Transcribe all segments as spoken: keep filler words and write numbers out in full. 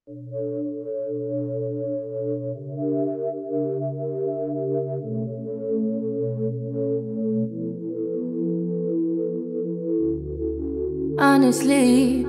Honestly,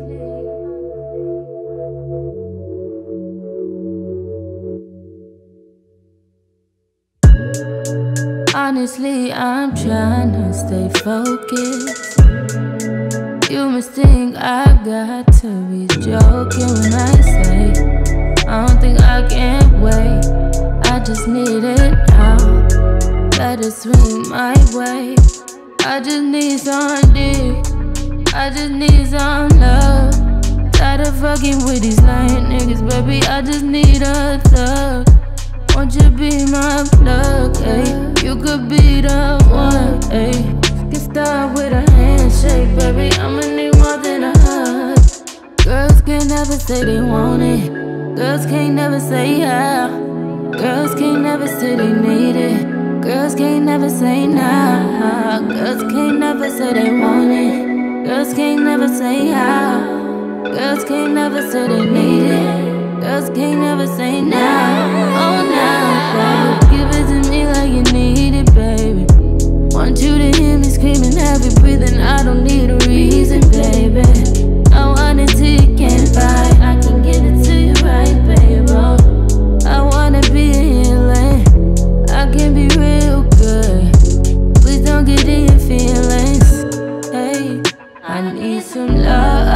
honestly, I'm trying to stay focused. You must think I got to be joking when I say I don't think I can wait. I just need it now. Let it swing my way. I just need some dick. I just need some love. Tired of fucking with these lying niggas, baby. I just need a thug. Won't you be my plug, ayy? You could be the one, ayy. Get started with a handshake, baby. I'ma need more than a hug. Girls can't never say they want it. Girls can't never say how. Girls can't never say they need it. Girls can't never say nah. Girls can't never say they want it. Girls can't never say how. Girls can't never say they need it. Girls can't never say nah. Oh nah, baby, give it to me like you need it, baby. Want you to hear me screaming heavy breathing. I don't need a reason, baby. I want it till you can't buy. I can give it to you right, baby. I wanna be a healing. I can be real good. Please don't get in your feelings. Hey, I need some love.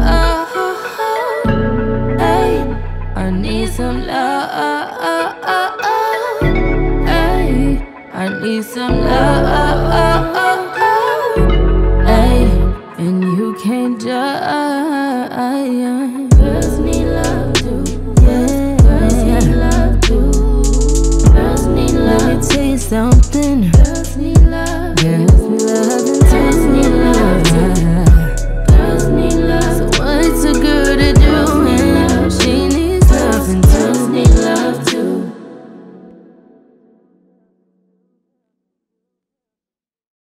Hey, I need some love. Hey, I need some love. Hey, and you can't judge. Girls need love too. Yeah, girls need love too. Girls need love. Let me tell you something.